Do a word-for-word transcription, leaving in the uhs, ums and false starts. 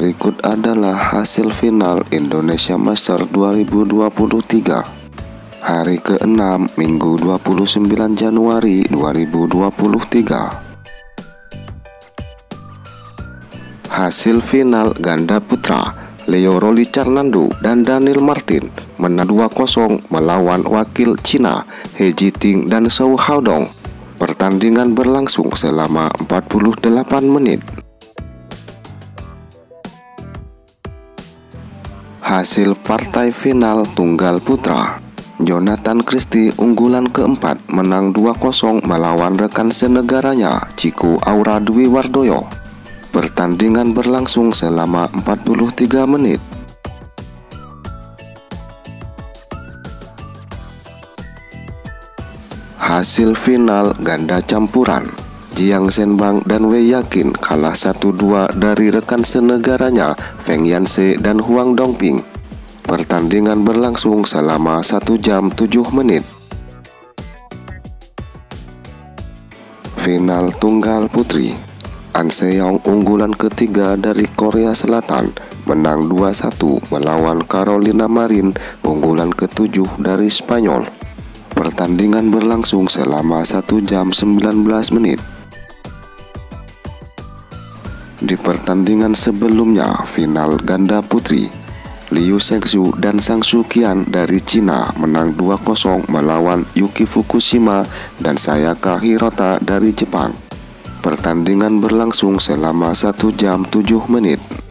Berikut adalah hasil final Indonesia Master dua ribu dua puluh tiga hari keenam Minggu dua puluh sembilan Januari dua ribu dua puluh tiga. Hasil final ganda putra, Leo Rolicarnando dan Daniel Martin menang dua kosong melawan wakil Cina He Jiting dan Zhou Haodong. Pertandingan berlangsung selama empat puluh delapan menit. Hasil partai final tunggal putra, Jonathan Christie unggulan keempat menang dua kosong melawan rekan senegaranya Chico Aura Dwi Wardoyo. Pertandingan berlangsung selama empat puluh tiga menit. Hasil final ganda campuran, Jiang Zhenbang dan Wei Yakin kalah satu dua dari rekan senegaranya Feng Yanse dan Huang Dongping. Pertandingan berlangsung selama satu jam tujuh menit. Final tunggal putri, An Se-young unggulan ketiga dari Korea Selatan menang dua satu melawan Carolina Marin unggulan ketujuh dari Spanyol. Pertandingan berlangsung selama satu jam sembilan belas menit. Di pertandingan sebelumnya, final ganda putri, Liu Shengzhou dan Zhang Shuqian dari Cina menang dua kosong melawan Yuki Fukushima dan Sayaka Hirota dari Jepang. Pertandingan berlangsung selama satu jam tujuh menit.